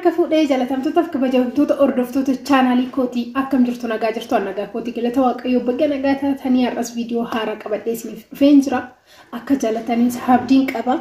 Harka fuudhee jalatamtootaaf kabajamtoota hordoftoota chaanaalii kootii akkam jirtu nagaa jirtu nagaa kootii galata waaqayyoo baga nagaa taatanii har'as viidiyoo haaraa qabadhee isiniif dhufeen jira akka jalataniis abdiin qaba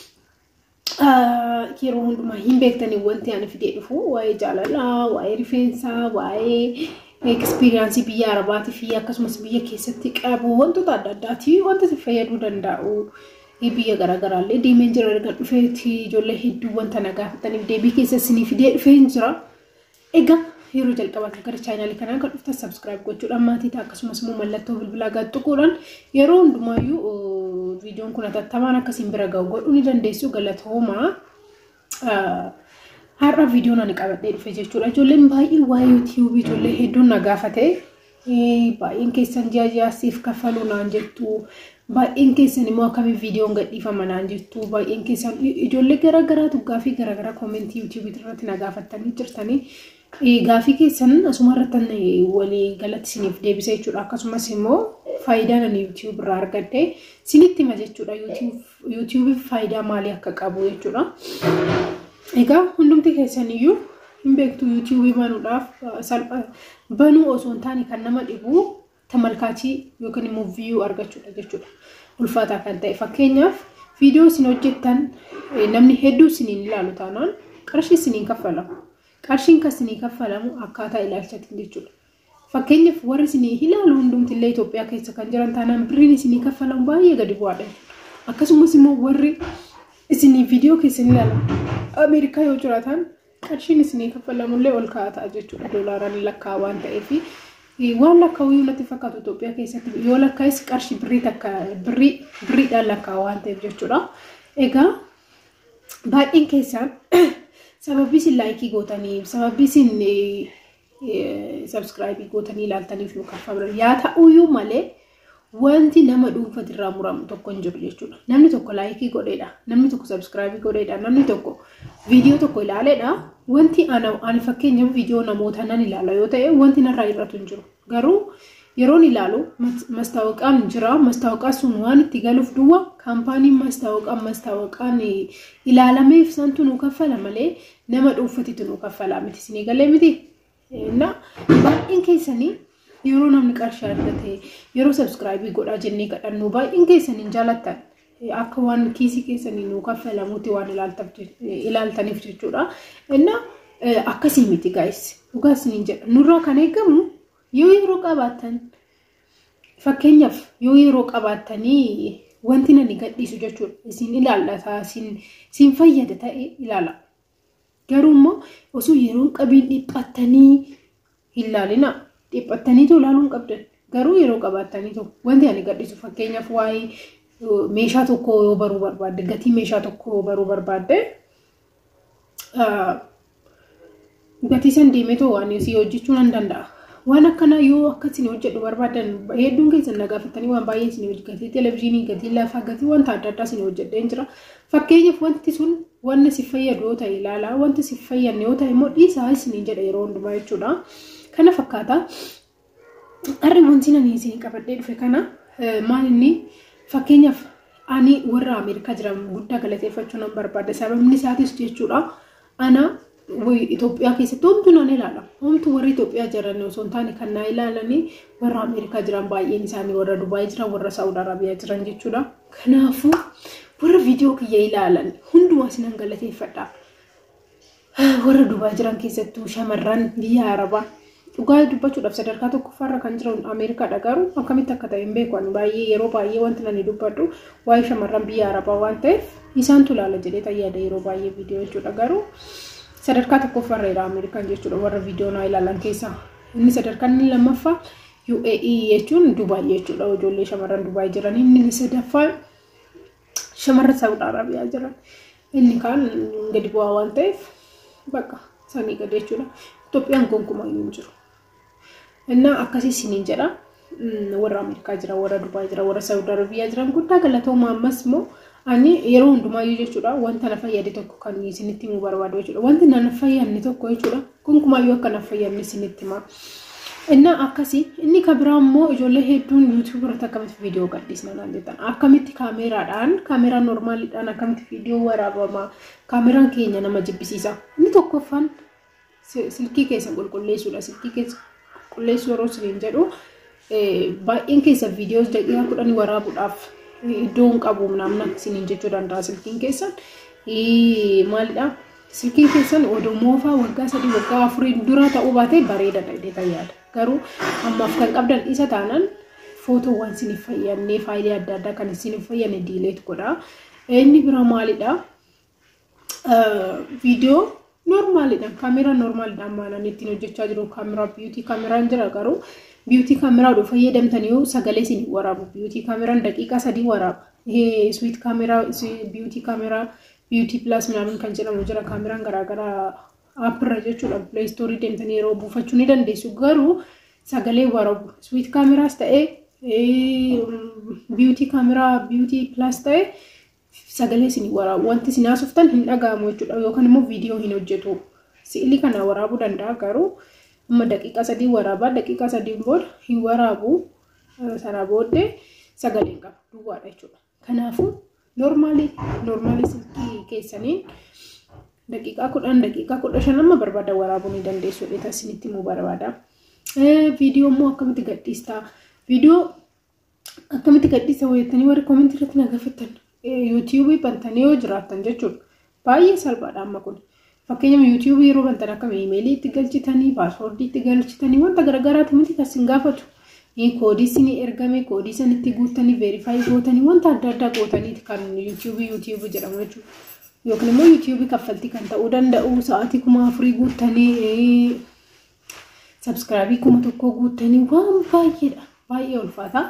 yeroo hundumaa hin beektanii wanti ani fidee dhufu waa'ee jaalalaa waa'ee rifeensaa waa'ee experience biyya Arabaatii fi akkasumas biyya keessatti qabu wantoota adda addaati wantoota fayyaduu danda'u biyya garaagaraallee deemeen jira erga dhufeetii ijoollee hedduu wanta nagaa fitaniif deebii keessa isinii fidee dhufeen jira. Egaa yeroo jalqabaatti gara chaanaalii kanaa kan dhuftan subscribe gochuudhaan maatii ta'a akkasumas immoo mallattoo bilbilaa gadtuquudhaan yeroo hundumaayyuu viidiyoon kun atattamaan akkasiin bira ga'u godhuu ni dandeessu galatooma. Har'a viidiyoon ani qabadhee dhufe jechuudha. Ijoolleen baay'een waa'ee YouTube ijoollee hedduun na gaafate. Baay'een keessan ji'a siif kaffaluu naan jettu. Baay'een keessan immoo akkamii viidiyoon gadhiifama naan jettu. Baay'een keessan ijoollee garaagaraa gaafii garaagaraa koomentii YouTube irratti na gaafattanii jirtanii. Gaafii keessan asuma irratti walii galatti isiniif deebisa jechuudha. Akkasumas immoo faayidaan ani YouTube irraa argadhe isinitti hima jechuudha. YouTube faayidaa maalii akka qabu jechuudha. Egaa hundumti keessaniyyuu hin beektu YouTube banuudhaaf salphaa banuu osoo hin taane kan nama dhibu tamalkaachii yookaan immoo view argachuudha jechuudha. Ulfaataa kan ta'e fakkeenyaaf viidiyoo isin hojjettan namni hedduu isiniin ilaalu taanaan qarshii isiniin kaffalamu. Qarshiin kan isinii kaffalamu akkaataa ilaalchatiin jechuudha. Fakkeenyaaf warri isinii ilaalu hundumti illee Itoophiyaa keessa kan jiran taanaan birriin isinii kaffalamu baay'ee gadi bu'aadha. Akkasumas immoo warri isinii viidiyoo keessan ilaalan Amerikaa yoo jiraatan qarshiin isinii kaffalamu ol ka'aa ta'a jechuudha. Doolaaraan lakkaa waan ta'eef waan lakkaa'uu natti fakkaatu Itoophiyaa keessatti yoo lakkaa'es qarshii birrii takka birriidhaan lakkaa waan ta'eef jechuudha. Egaa baay'een keessan sababii isin laayikii gootanii sababii isin subscribe gootanii ilaaltaniif nu kaffalan yaa ta'uyyuu malee wanti nama dhuunfatirraa muramu tokko hin jiru jechuudha. Namni tokko laayikii godheedha, namni tokko subscribe godheedha, namni tokko viidiyoo tokko ilaaleedha. Wanti ani fakkeenyaaf viidiyoo namoota nan ilaala yoo ta'e wanti narraa irratu hin jiru. Garuu yeroon ilaalu mastaawaqaan jira. Mastaawaqaa sun waan itti galuuf duwwa kaampaaniin mastaawaqaan ilaalameef santu nu kaffala malee nama dhuunfatitti nu kaffala miti. Isin galee miti. Baay'een keessanii yeroo namni qarshii argate yeroo subscribe godhaa jennee kadhannu baay'een keessanii jaalattan akka waan kiisii keessanii nu kaffalamuuti waan ilaaltaniif jechuudha. Akkasii miti guys. Dhugaa isiniin jedha. Nurraa kan eegamu yoo yeroo qabaattan fakkeenyaaf yoo yeroo qabaattanii wanti nani gadhiisu jechuudha. Isin ilaallata isin fayyada ta'e ilaala. Garuu immoo osoo yeroo qabiin dhiphattanii ilaalina. Dhiphattanii ilaaluun qabdan. Garuu yeroo qabaattanii wanti ani gadhiisu fakkeenyaaf waa'ee meeshaa tokko yoo baruu barbaadde gatii meeshaa tokko yoo baruu barbaadde gatii san deemetoo waan isii hojjechuu nan danda'a. Waan akkana yoo akkasiin hojjedhu barbaadan hedduun keessan na gaafatanii waan baay'ee isin hojjettanii televiziyoonii gatii lafaa gatii wanta adda addaa isin hojjeddeen jira. Fakkeenyaaf wanti sun wanna si fayyadu yoo ta'e ilaala wanti si fayyadne yoo ta'e immoo dhiisaa isin jedha yeroo hundumaa jechuudha. Kana fakkaata harri wanti nani isin qabadhee dhufe kana maal inni fakkeenyaaf ani warra Ameerikaa jiran guddaa galateeffachuu nan barbaada. Sababni isaatis jechuudha ana Itoophiyaa keessatti homtuu nan ilaala. Homtuu warri Itoophiyaa jiran osoo hin taane kan na ilaalanii warra Ameerikaa jiran baay'een isaanii warra Dubaay jiran warra Saawud Arabiyaa jiran jechuudha. Kanaafuu warra viidiyoo kiyya ilaalan hundumaa isinan galateeffadha. Warra Dubaay jiran keessattuu shamarran biyya Arabaa dhugaa dubbachuudhaaf sadarkaa tokkoffaarra kan jiran Ameerikaadha. Garuu akkamitti akka ta'e hin beeku ani baay'ee yeroo baay'ee wanti nani dubbadhu waa'ee shamarran biyya Arabaa waan ta'eef isaantu ilaala jedhee tayyada yeroo baay'ee viidiyoo jechuudha. Garuu sadarkaa tokkoffaarra Ameerikaan jechuudha warra viidiyoo na ilaalan keessaa. Inni sadarkaan inni lammaffaa UAE jechuun Dubaay jechuudha. Ijoollee shamarran Dubaay jiran inni sadaffaan shamarran Saawud Arabiyaa jiran. Inni kaan gadi bu'aa waan ta'eef bakka sanii gadi jechuudha. Itoophiyaan gonkumaa hin jiru. Akkasii isiniin jedha warra Ameerikaa jiran warra Dubaay jiran warra Saawud Arabiyaa jiran guddaa galatooma. Ammas immoo ani yeroo hundumaayyuu jechuudha wanta na fayyade tokko kan isinitti himuu barbaadu jechuudha. Wanti na fayyadne tokko jechuudha gonkumaayyuu akka na fayyadne isinitti hima. Inna akkasi inni kabiraan immoo ijoollee hedduun YouTube irratti akkamitti viidiyoo gadhiisna naan jettan akkamitti kaameraa normaaliidhaan akkamitti viidiyoo waraabama kaameraan keenya nama jibbisiisa inni tokkoffaan silkii keessa qulqulleessuudha silkii keessa qulqulleessuu yeroo isin jedhu baay'een keessa viidiyoos daqiiqaa 10 waraabuudhaaf iddoo hin qabu namna isin jechuu danda'a silkiin keessan maalidha silkiin keessan odoo moofaa waggaa 3 waggaa 4 dura ta'uu baate bareedaadha jedhee yaada garuu ammaaf kan qabdan isa taanaan footoowwan isin fayyannee faayilii adda addaa kan isin fayyanne diileet godha inni bira maalidha viidiyoo normaaliidhaan kaameraa normaaliidhaan maalan ittiin hojjechaa jiru kaameraa biyyuutii kaameraan jira garuu biyyuutii kaameraa dhuu fayyadamtanii sagalee isin waraabu biyyuutii kaameraan daqiiqaa 3 waraaba sweet kaameraa biyyuutii kaameraa Beauty Plus ምናምን kan jedhamu jira kaameraan garaagaraa app irra jechuudha Play Store deemtanii yeroo buufachuu ni dandeessu garuu sagalee waraabu sweet kaameraas ta'ee beauty kaameraa Beauty Plus ta'ee sagalee isin waraabu wanti isin haasoftan hin dhaga'amu jechuudha yookaan immoo viidiyoo hin hojjetu si'ili kana waraabuu danda'a garuu amma daqiiqaa 3 waraabaa daqiiqaa 3 booda hin waraabu sana booddee sagalee qaba duwwaadha jechuudha kanaafuu normally silkii keessaniin daqiiqaa 10 daqiiqaa 15 amma barbaada waraabuu ni dandeessu dheeta isinitti immoo barbaada viidiyoo immoo akkamitti gadhiistaa viidiyoo akkamitti gadhiisa wayettanii warri koomentii irratti nagaafattan YouTube bantanii yoo jiraattan jechuudha baay'ee salphaadha amma kun fakkeenyaaf YouTube yeroo bantan akka emailii itti galchitanii paaswoordii itti galchitanii wanta garagaraatti miti kan gaafatu koodii isin ergame koodii isin itti guutanii verify gootanii wanta adda addaa gootanii kan YouTube jedhamu jechuudha yookiin immoo YouTube kaffaltii kan ta'uu danda'u sa'aatii 4,000 guutanii subscribe 1,000 guutanii waan baay'eedha baay'ee ulfaata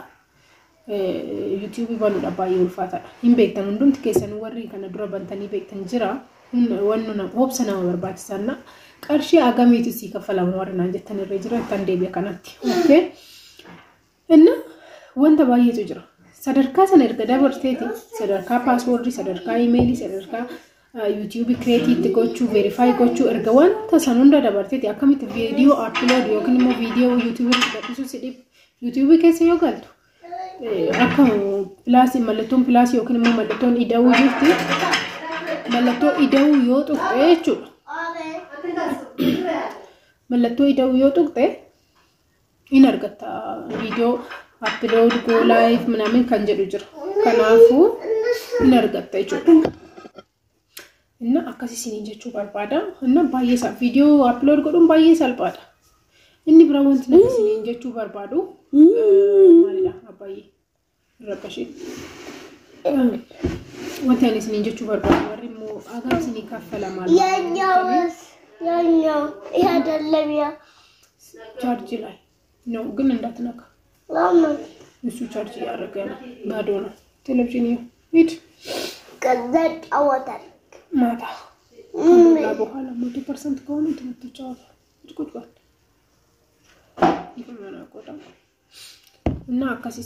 YouTube banuudha baay'ee ulfaataadha hin beektan hundumti keessan warri kana dura bantanii beektan jira wannu hobsa nama barbaachisanna qarshii agamiitu si kaffalamu warri naan jettan irra jira tan deebi'a kanatti okay inna wanta baay'eetu jira sadarkaa sana erga dabarteeti sadarkaa paaswoordii sadarkaa emailii sadarkaa YouTube create gochuu verify gochuu erga wanta san hunda dabarteeti akkamitti viidiyoo upload yookiin immoo viidiyoo YouTube irratti gadhiisuu sidhiif YouTube keessa yoo galtu akka plus mallattoon plus yookiin immoo mallattoon ida'uu jirti mallattoo ida'uu yoo tuqxe jechuudha mallattoo ida'uu yoo tuqxe in argata video upload go live ምናምን kan jedhu jira kanaafuu in argata jechuudha እና akkasi isin jechuu barbaada እና baay'ee video upload godhuun baay'ee salphaadha inni bira wanti natti isin jechuu barbaadu maalidha abbaayee rakkashee wanti ani isin jechuu barbaadu warri immoo agam isin kaffala maal ያኛው ይሄ አይደለም ያ ቻርጅ ላይ ነው ግን እንዳትነካ ለምን እሱ ቻርጅ ያደረገ ነው ባዶ ነው ቴሌቪዥን ይሄድ ከዛት አወጣል ማታ በኋላ 100% ከሆነ ትምትጫወታ ቁጥቋጥ ይፈመና ቆጣ እና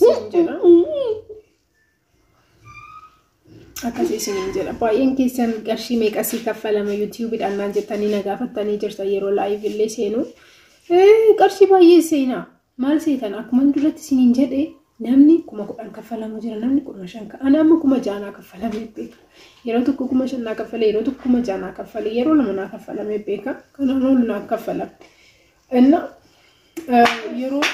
akkasi isin jedha baay'een keessan qarshii meeqasii kaffalama YouTube dhaan jettanii nagaafattanii jirta yeroo live illee seenu qarshii baay'ee seena maal seetan akkuma duratti isin jedhe namni 10,000 kaffalamu jira namni 15,000 ana amma 6,000 kaffalame beeka yeroo tokko 5,000 kaffale yeroo tokko 6,000 kaffale yeroo 2,000 kaffalame beeka kana noolna kaffalame እና yeroo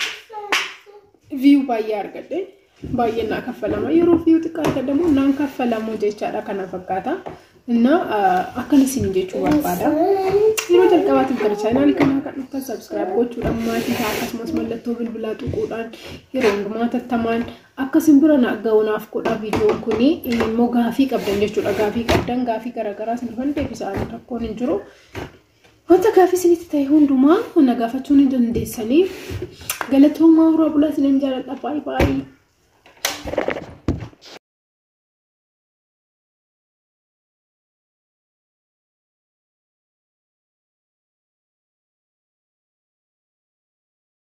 view baay'ee argadde baay'ee na kaffalama yeroo view xiqqaa argaddamu naan kaffalamu jechaadha kana fakkaata እና akkana isin jechuu barbaada yeroo jalqabaatiif gara channel kanaa kan dhuftan subscribe gochuudhaan maatii akkasumas mallattoo bilbilaa tuquudhaan yeroo hundumaa tattamaan akkasin bira na ga'uunaaf godha viidiyoon kuni immoo gaafii qabdan jechuudha gaafii qabdan gaafii garagaraa sin dhufan deebisaan rakkoon hin jiru wanta gaafii isinitti ta'e hundumaa na gaafachuu ni dandeessanii galatoomaa horaa bulaa isinin jaalladha baay'ee